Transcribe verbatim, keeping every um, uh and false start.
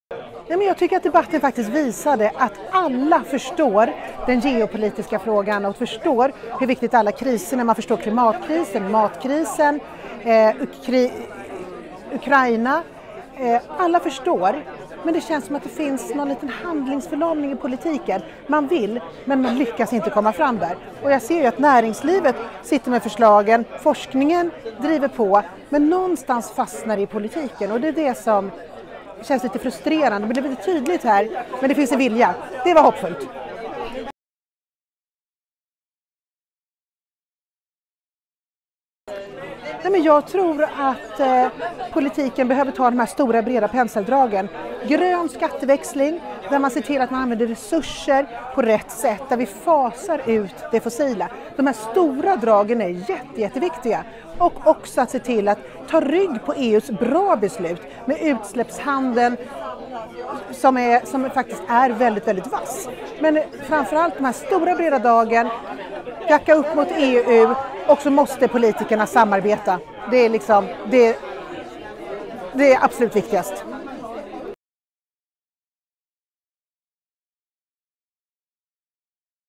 Nej, men jag tycker att debatten faktiskt visade att alla förstår den geopolitiska frågan och förstår hur viktigt alla kriserna, man förstår klimatkrisen, matkrisen, eh, Ukri- Ukraina, eh, alla förstår. Men det känns som att det finns någon liten handlingsförlamning i politiken. Man vill, men man lyckas inte komma fram där. Och jag ser ju att näringslivet sitter med förslagen, forskningen driver på, men någonstans fastnar i politiken. Och det är det som känns lite frustrerande. Men det blir tydligt här, men det finns en vilja. Det var hoppfullt. Nej, men jag tror att eh, politiken behöver ta de här stora breda penseldragen. Grön skatteväxling där man ser till att man använder resurser på rätt sätt. Där vi fasar ut det fossila. De här stora dragen är jätte, jätteviktiga. Och också att se till att ta rygg på E U:s bra beslut med utsläppshandeln som, är, som faktiskt är väldigt, väldigt vass. Men framförallt de här stora breda dragen, jacka upp mot E U och så måste politikerna samarbeta. Det är liksom det, det är absolut viktigast.